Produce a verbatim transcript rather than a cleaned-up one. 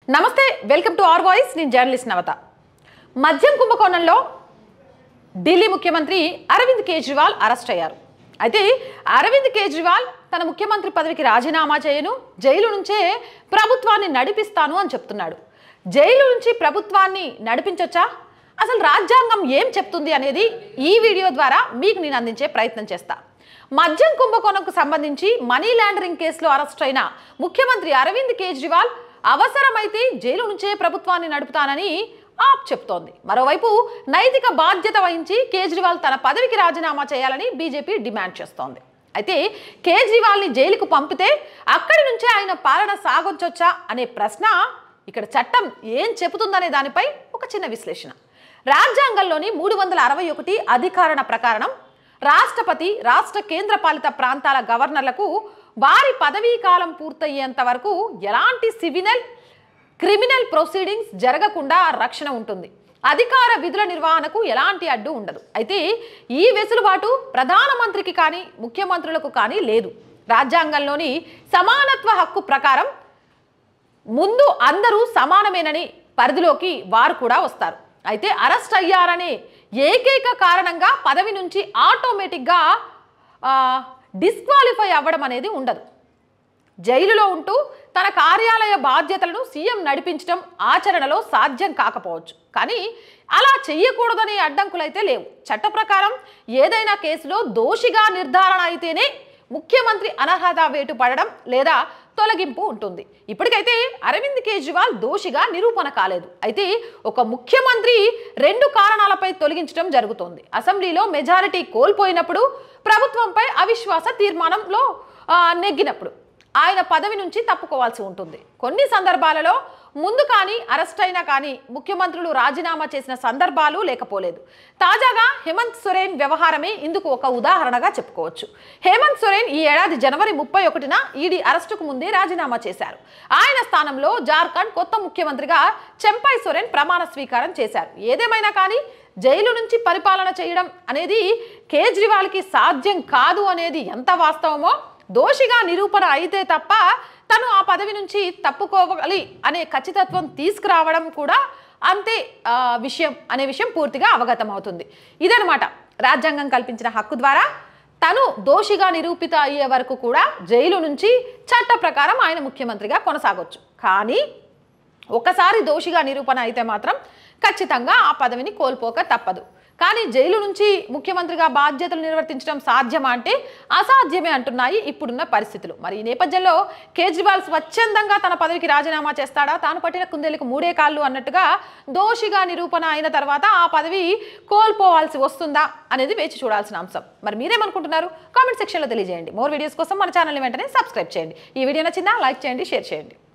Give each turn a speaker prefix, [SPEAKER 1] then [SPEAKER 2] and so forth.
[SPEAKER 1] నమస్తే, welcome to Our Voice. నేను journalist Navata. మద్యం కుంభకోణంలో ఢిల్లీ ముఖ్యమంత్రి అరవింద్ కేజ్రీవాల్ అరెస్ట్ అయ్యారు. అయితే అరవింద్ కేజ్రీవాల్ తన ముఖ్యమంత్రి పదవికి రాజీనామా చేయను, జైలు నుంచే ప్రభుత్వాన్ని నడిపిస్తాను అని చెప్తున్నాడు. జైలు నుంచి ప్రభుత్వాన్ని నడిపించొచ్చా? అసలు రాజ్యాంగం ఏం చెప్తుంది అనేది ఈ వీడియో ద్వారా మీకు నేను అందించే ప్రయత్నం చేస్తా. మద్యం కుంభకోణంకు సంబంధించి మనీ లాండరింగ్ కేసులో అరెస్ట్ అయిన ముఖ్యమంత్రి అరవింద్ కేజ్రీవాల్ అవసరమైతే జైలు నుంచే ప్రభుత్వాన్ని నడుపుతానని ఆప్ చెప్తోంది. మరోవైపు నైతిక బాధ్యత వహించి కేజ్రీవాల్ తన పదవికి రాజీనామా చేయాలని బీజేపీ డిమాండ్ చేస్తోంది. అయితే కేజ్రీవాల్ని జైలుకు పంపితే అక్కడి నుంచే ఆయన పాలన సాగొచ్చొచ్చా అనే ప్రశ్న, ఇక్కడ చట్టం ఏం చెబుతుందనే దానిపై ఒక చిన్న విశ్లేషణ. రాజ్యాంగంలోని మూడు వందల అరవై ఒకటి అధికరణ ప్రకారం రాష్ట్రపతి రాష్ట్ర కేంద్రపాలిత ప్రాంతాల గవర్నర్లకు వారి పదవీ కాలం పూర్తయ్యేంత వరకు ఎలాంటి సివిల్ క్రిమినల్ ప్రొసీడింగ్స్ జరగకుండా రక్షణ ఉంటుంది. అధికార విధుల నిర్వహణకు ఎలాంటి అడ్డు ఉండదు. అయితే ఈ వెసులుబాటు ప్రధానమంత్రికి కానీ ముఖ్యమంత్రులకు కానీ లేదు. రాజ్యాంగంలోని సమానత్వ హక్కు ప్రకారం ముందు అందరూ సమానమేనని పరిధిలోకి వారు కూడా వస్తారు. అయితే అరెస్ట్ అయ్యారనే ఏకైక కారణంగా పదవి నుంచి ఆటోమేటిక్గా డిస్క్వాలిఫై అవ్వడం అనేది ఉండదు. జైలులో ఉంటూ తన కార్యాలయ బాధ్యతలను సీఎం నడిపించడం ఆచరణలో సాధ్యం కాకపోవచ్చు, కానీ అలా చెయ్యకూడదనే అడ్డంకులైతే లేవు. చట్ట ప్రకారం ఏదైనా కేసులో దోషిగా నిర్ధారణ అయితేనే ముఖ్యమంత్రి అనర్హత వేటు పడడం లేదా తొలగింపు ఉంటుంది. ఇప్పటికైతే అరవింద్ కేజ్రీవాల్ దోషిగా నిరూపణ కాలేదు. అయితే ఒక ముఖ్యమంత్రి రెండు కారణాలపై తొలగించడం జరుగుతోంది. అసెంబ్లీలో మెజారిటీ కోల్పోయినప్పుడు, ప్రభుత్వంపై అవిశ్వాస తీర్మానంలో నెగ్గినప్పుడు ఆయన పదవి నుంచి తప్పుకోవాల్సి ఉంటుంది. కొన్ని సందర్భాలలో ముందు కానీ అరెస్ట్ అయినా కానీ ముఖ్యమంత్రులు రాజీనామా చేసిన సందర్భాలు లేకపోలేదు. తాజాగా హేమంత్ సోరెన్ వ్యవహారమే ఇందుకు ఒక ఉదాహరణగా చెప్పుకోవచ్చు. హేమంత్ సోరెన్ ఈ ఏడాది జనవరి ముప్పై ఒకటిన ఈడీ అరెస్టుకు ముందే రాజీనామా చేశారు. ఆయన స్థానంలో జార్ఖండ్ కొత్త ముఖ్యమంత్రిగా చెంపై సోరెన్ ప్రమాణ స్వీకారం చేశారు. ఏదేమైనా కానీ జైలు నుంచి పరిపాలన చేయడం అనేది కేజ్రీవాల్కి సాధ్యం కాదు అనేది ఎంత వాస్తవమో, దోషిగా నిరూపణ అయితే తప్ప తను ఆ పదవి నుంచి తప్పుకోవాలి అనే ఖచ్చితత్వం తీసుకురావడం కూడా అంతే విషయం అనే విషయం పూర్తిగా అవగతం అవుతుంది. ఇదనమాట రాజ్యాంగం కల్పించిన హక్కు ద్వారా తను దోషిగా నిరూపిత అయ్యే వరకు కూడా జైలు నుంచి చట్ట ప్రకారం ఆయన ముఖ్యమంత్రిగా కొనసాగొచ్చు. కానీ ఒకసారి దోషిగా నిరూపణ అయితే మాత్రం ఖచ్చితంగా ఆ పదవిని కోల్పోక తప్పదు. కానీ జైలు నుంచి ముఖ్యమంత్రిగా బాధ్యతలు నిర్వర్తించడం సాధ్యమా అంటే అసాధ్యమే అంటున్నాయి ఇప్పుడున్న పరిస్థితులు. మరి ఈ నేపథ్యంలో కేజ్రీవాల్ స్వచ్ఛందంగా తన పదవికి రాజీనామా చేస్తాడా? తాను పట్టిన కుందేలకు మూడే కాళ్ళు అన్నట్టుగా దోషిగా నిరూపణ అయిన తర్వాత ఆ పదవి కోల్పోవాల్సి వస్తుందా అనేది వేచి చూడాల్సిన అంశం. మరి మీరేమనుకుంటున్నారు? కామెంట్ సెక్షన్లో తెలియజేయండి. మోర్ వీడియోస్ కోసం మన ఛానల్ని వెంటనే సబ్స్క్రైబ్ చేయండి. ఈ వీడియో నచ్చిందా? లైక్ చేయండి, షేర్ చేయండి.